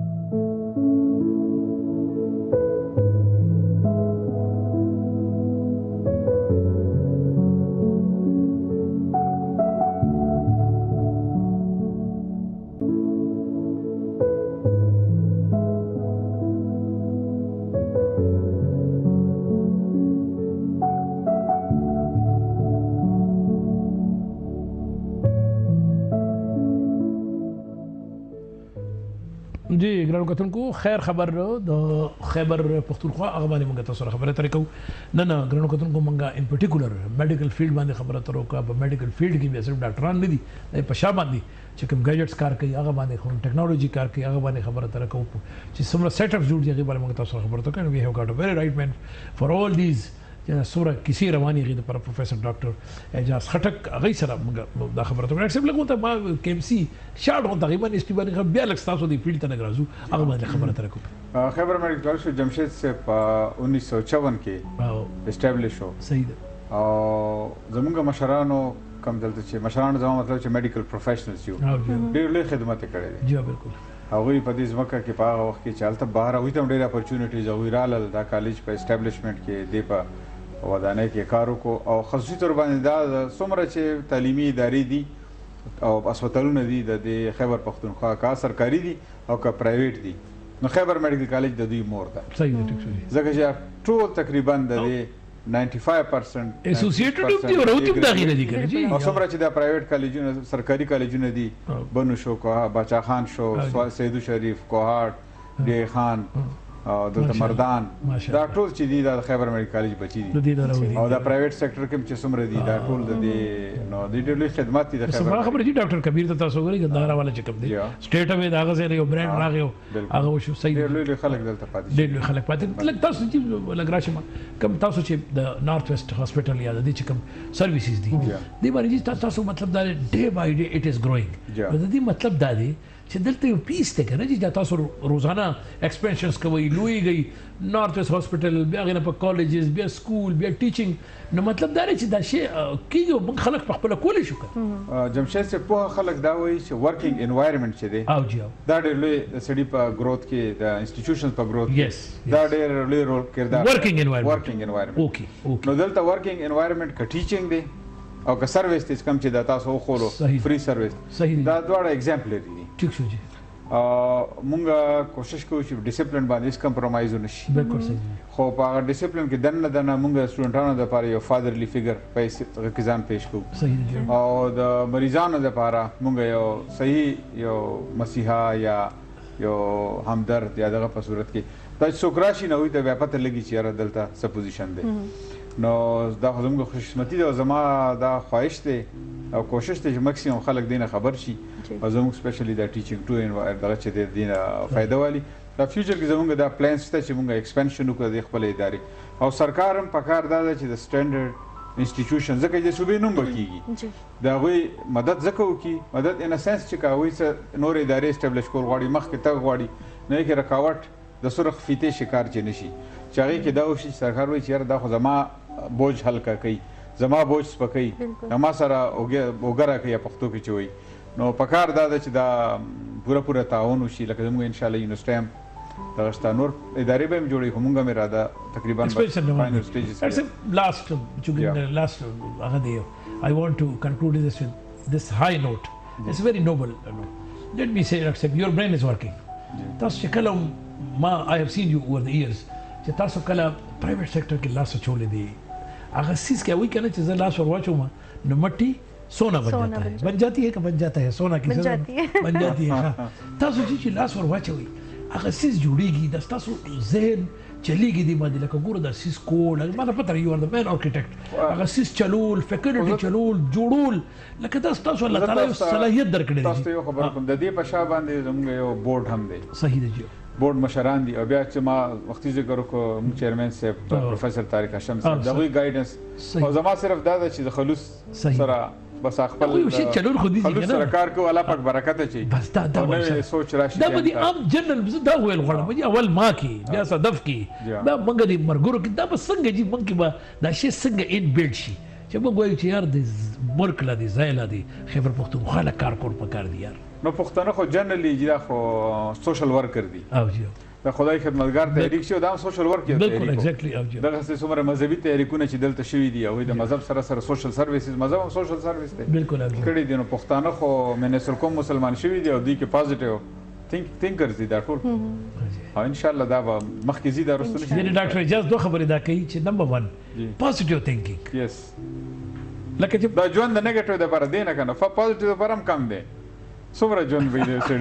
جی ګرانو کتونکو خیر خبر د خیبر پختونخوا هغه باندې موږ تاسو سره خبره ترې کوو نه نه ګرانو کتونکو موږ ان پرټیکولر میډیکل فیلډ باندې خبره ترې کوو په میډیکل فیلډ کې به صرف ډاکټران نه دي په شا باندې چې کوم ګیجټس کار کوي هغه باندې خو ټیکنالوژي کار کوي هغه باندې خبره ترې کوو چې څومره سیټ اپ جوړ دي هغه باندې موږ تاسو سره خبره ترې کوو وی هاف ګاټ ا ویری رائټ مین فار اول دیز چې سوره کسی رواني غي د پر پروفیسور ډاکټر اعجاز خټک هغه سره موږ دا خبره ته اکسپټ لګو ته ما کیم سی شارټ هو تقریبا استیبان بیا لک تاسو دی فیلډ ته نګرازو هغه باندې خبره تر کوم خیبر میډیکل کالج جمشید سے انیس سو چون کې اسټابلیش شو صحیح ده او زمونږ مشرانو کم دلته چې مشرانو زموږ مطلب چې میډیکل پروفیشنلز یو ډېر لوی خدمت کړي دي جی بالکل هغوی په دې ځمکه کې په هغه وخت کې چې هلته بهر هغوی ته هم ډېر اپرچونیټیز هغوی رالل دا کالج په اسټابلیشمنټ کې دی په ودانۍ کې کار وکړو او خصوصي تور باندې دا څومره چې تعلیمي ادارې دي او هسپتالونه دي د دې خیبر پختونخوا کا سرکاري دي او کا پرایویټ دي نو خیبر میډیکل کالج د دوی مور ده صحیح ده ټیک شو ځکه چې ټول تقریبا د دې نائنٹی فائیو پرسنٹ اسوسییټډ دي او راوتیم دا غیر دي کنه جی او څومره چې د پرایویټ کالجونه سرکاري کالجونه دي بنو شو کو بچا خان شو سیدو شریف کوهاټ ډی خان او دلته مردان دا ټول چې دي د خیبر میډیکل کالج بچی دي او دا پرایویټ سېکټر کې چې څومره دي دا ټول د دې نو د ډېر لوی خدمات دي د خیبر خبر دي ډاکټر کبیر ته تاسو غوړي ګندارا والا چې کوم دي سټیټ اوی دا غزه یو برانډ راغیو هغه وشو صحیح ډېر لوی خلک دلته پاتې ډېر لوی خلک پاتې لکه تاسو چې لګ راشم کوم تاسو چې د نارث ویسټ هاسپټل یا د دې چې کوم سرویسز دي دی باندې تاسو مطلب دا ډے بای ډے اټ از گروینګ د دې مطلب دا دی چې دلته یو پیس ته کنه چې تاسو روزانه ایکسپنشنز کوي لوی گئی نارث ویسټ هاسپټل بیا غنه په کالجز بیا سکول بیا ټیچینګ نو مطلب دا چې دا شی کیږي موږ خلک په خپل کولې شو کنه جمشید سے په خلک دا وایي چې ورکینګ انوایرنمنت چې دی او جی دا ډېر لوی سړي په گروث کې د انسټیټیوشنز په گروث کې دا ډېر لوی رول کردار ورکینګ انوایرنمنت ورکینګ انوایرنمنت اوکي اوکي نو دلته ورکینګ انوایرنمنت کا ټیچینګ دی او که سرویس تیز کم چې دا تاسو خولو فری سرویس دا دواړه ایگزامپلری دي ټیک شو جی مونږه کوشش کوو چې ډیسپلین باندې کمپرمایز ونشي بالکل صحیح خو په هغه ډیسپلین کې دنه دنه مونږ سټوډنټانو لپاره یو فادرلی فیګر په کیزان پیش کوو صحیح او د مریضانو لپاره مونږ یو صحیح یو مسیحا یا یو همدرد یا دغه په صورت کې دا څوک نه وي د بیا پته لګي چې یاره دلته څه پوزیشن دی نو دا خو زموږ خوشقسمتي ده او زما دا خواهش دی او کوشش دی چې مکسیمم خلک دینه خبر شي او زموږ سپیشلی دا ټیچینګ ټو دغه چې دی دینه فایده والي دا فیوچر کې زموږ دا پلانس شته چې موږ ایکسپینشن وکړو د خپل ادارې او سرکار هم پکار دا ده چې د سټینډرډ انسټیټیوشن ځکه چې صوبې نوم به کېږي د هغوی مدد ځکه وکړي مدد ان سنس چې که هغوی څه نور ادارې اسټبلیش کول غواړي مخکې تګ غواړي نو یې کې رکاوټ د سرخ فیتې شکار چې نه شي چې هغې کې دا وشي چې سرکار وایي چې یاره دا خو زما بوج هلکه کوي زما بوج سپکوي زما سره اوږه راکوي پښتو کې چې وایي نو پکار دا ده چې دا پوره پوره تعاون وشي لکه زموږ انشاءالله یونیورسټي هم دغه شته نور ادارې به هم جوړوي خو موږ هم اراده تقریبا فاینل سټیجز لاست لاست هغه دی I want to conclude this with this high note. It's very noble. Let me say, your brain is working. تاسو چې کله ما آی هاف سین یو اوور د ایرز چې تاسو کله پرایویټ سېکټر کې لاس اچولې دي هغه سیس کې وایي کنه چې زه لاس ور واچوم نو مټي सोना बन जाता है बन जाती है कि बन जाता है सोना की बन जाती है बन जाती है हाँ تاسو چې لاس ور واچوي هغه سیس جوړیږي د تاسو ذهن چلیږي دی باندې لکه ګوره د سیس کول ما نه پته یو د مین ارکیټیکټ هغه سیس چلول فکر دې چلول جوړول لکه دا تاسو الله تعالی صلاحیت درکړي تاسو یو خبر کوم د دې په شا باندې زموږ یو بورډ هم دی صحیح دی بورډ مشران دي او بیا چې ما وختي ذکر وکړو چیرمن صاحب پروفیسور طارق هاشم صاحب دغه ګایډنس او زما صرف دا چې د خلوص سره بس خپل شي چلول خو دي کنه سرکار کو الله پاک برکت چي بس دا دا سوچ راشي دا به عام جنرال دا ویل غواړم اول ما کې بیا صدف کې دا منګ دي مرګورو کې دا بس څنګه جی منګ کې دا شي څنګه ان بیلډ شي چې موږ وایو چې یار د ملک لا دي ځای لا دي خیبر پختونخوا لا کار کول پکار دي یار نو پښتانه خو جنرالي جدا خو سوشل ورکر دي او جی د خدای خدمتګار تحریک شو دا سوشل ورک دی بالکل ایگزیکټلی او جی دغه څومره مذهبي تحریکونه چې دلته شوي دي او د مذهب سره سره سوشل سرویسز مذهب هم سوشل سرویس دی بالکل او جی کړي دي نو پښتانه خو منسل کوم مسلمان شوي دي او دوی کې پازیټیو ثینک ثینکرز دي دا ټول او ان شاء الله دا به مخکې زیاده رسول شي یعنی ډاکټر اجازه دوه خبرې دا کوي چې نمبر ون پازیټیو ثینکینګ یس لکه چې دا ژوند د نیگیټیو د پر دی نه کنه پازیټیو پر هم کم دی څومره ژوند وي دې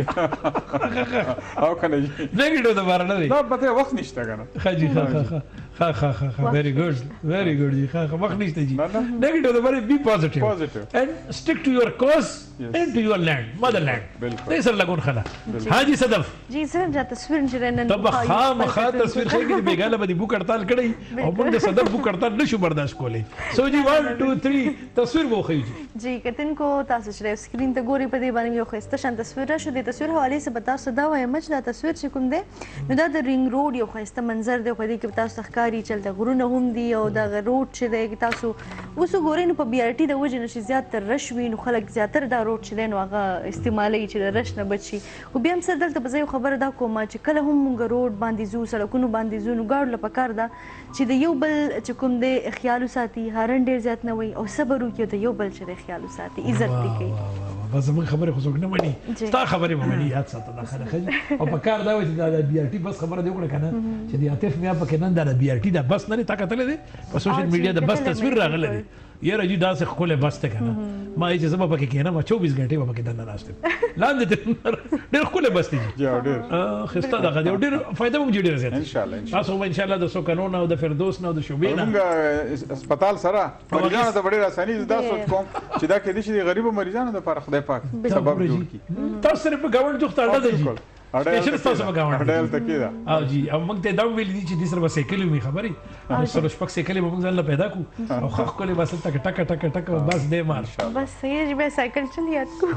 سړي او کنه نیگیټیو د بار نه دی دا پته وخت نشته کنه خاجي ها ها ها ها ها ویری ګډ ویری ګډ جی ها وخت نشته جی نیگیټیو د بار بی پازیټیو پازیټیو اینڈ سټیک ټو یور کوز اینڈ ټو یور لینڈ مدر لینڈ بالکل دې سره لګون خلا حاجی صدف جی سر جا تصویر جرنن تب خام خا تصویر خې کې بیګاله باندې بو کړتال کړی او موږ د صدف بو کړتال نشو برداشت کولای سو جی one two three تصویر وو خې جی جی کتن کو تاسو چې سکرین ته ګوري په دې باندې یو خسته شان تصویر شو د تصویر حواله سے بتا صدا وای مچ دا تصویر چې کوم دی نو دا د رینګ روډ یو خسته منظر دی په دې کې تاسو ښکاری چلته غرونه هم دی او دا روډ چې دی تاسو اوس ګورئ نو په بي ار ټي د وجه نشي زیات تر رش وي نو خلک زیاتره دا روډ چې دی نو هغه استعمالي چې د رش نه بچي خو بیا هم سره دلته به زه یو خبره دا کوم چې کله هم موږ روډ باندې ځو سړکونو باندې ځو نو ګاډو له پکار ده چې د یو بل چې کوم دی خیال وساتي هارن ډېر زیات نه وي او صبر وکړي د یو بل چې د خیال وساتي عزت دې کوي بس موږ خبره خو څوک نه مني ستا خبره به مني یاد ساته دا خلک او په کار دا وي چې دا بي ار ټي بس خبره دی وکړه کنه چې د عاطف میا په کې نن دا بي ار ټي دا بس نه تا کتلې دي په سوشل میډیا د بس تصویر راغله دي یاره جی دا څه خپل بس ته کنه ما چې زما پکې کېنه ما چوبیس غنټې په کې دنه ناشته لاندې ډېر خپل بس دي جی ډېر خسته دا غدي ډېر فائدہ مو ډېر زیات ان شاء الله تاسو ان شاء الله د سوکنون او د فردوس نه او د شوبینا موږ هسپتال سره مریضانو ته ډېر اساني دا سوچ کوم چې دا کې دي چې غریب مریضانو لپاره خدای پاک سبب جوړ کړي تاسو سره په گاونډ جوړ تاړه دی سپیشل تاسو په گاونډ اډل تکي دا او جی او موږ ته دا ویل دي چې د سره سایکل می خبرې سره شپږ سایکل موږ ځل پیدا کو او خخ کولې بس ټک ټک ټک ټک بس دې مار بس صحیح به سایکل چل یاد کو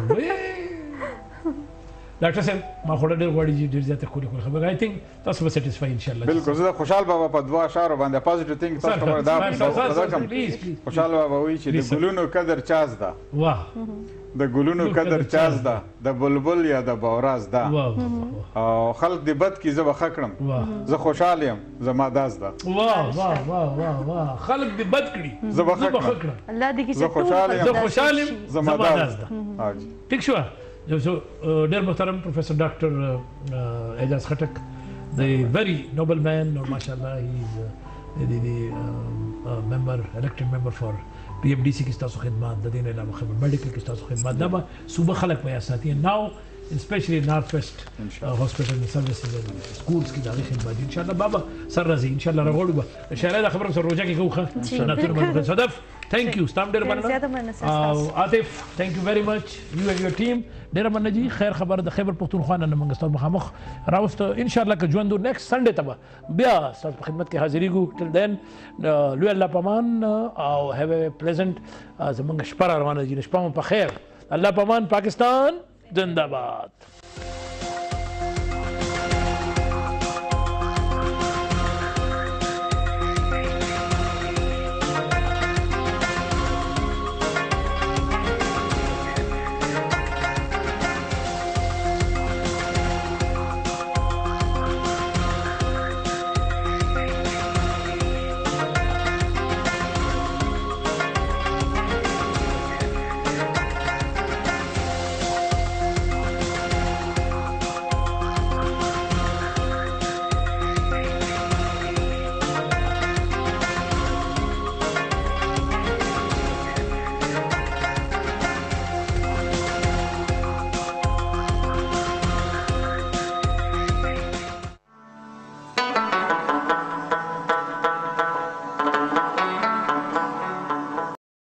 ډاکټر صاحب ما خو ډېر غواړي چې ډېر زیاته خوري خو خبره آی تھنک تاسو به سټیسفای ان شاء الله بالکل زه خوشحال بابا په دوا اشاره باندې پوزټیو ثینګ تاسو خبر دا خوشحال بابا وی چې د ګلونو قدر چاز ده واه د ګلونو قدر چاز ده د بلبل یا د باوراز ده او خلک د بد کی زه بخ کړم زه خوشاله یم زما داس ده واه واه واه واه واه خلک د بد کړي زه بخ کړم الله دې کې زه خوشاله یم زه خوشاله یم زما داس ده حاجی ټیک شو جو ډېر محترم پروفیسر ډاکټر اعجاز خټک د ویری نوبل مین او ماشاءالله هی از د member elected member for پی ایم ڈی سی کی تاسو خدمات د دین علاوه خبر میډیکل کی تاسو خدمات دا به صوبه خلک په اساتی ناو especially north west uh, hospital and services and schools کی دغه خدمات ان شاء الله بابا سر راځي ان شاء الله راغړو به اشاره د خبرو سره روزه کې کوخه سناتور باندې صدف thank you ستام ډیر مننه او عاطف thank you very much you and your team ډیر مننه جی خیر خبر د خیبر پختونخوا نه موږ ستاسو مخامخ راوست ان شاء الله که ژوندو نیکست سنډے ته بیا ستاسو په خدمت کې حاضرې ګو ټل دین لوی الله پامان او هاف ا پلیزنت زمونږ شپه روانه دي شپه په خیر الله پامان پاکستان زندہ باد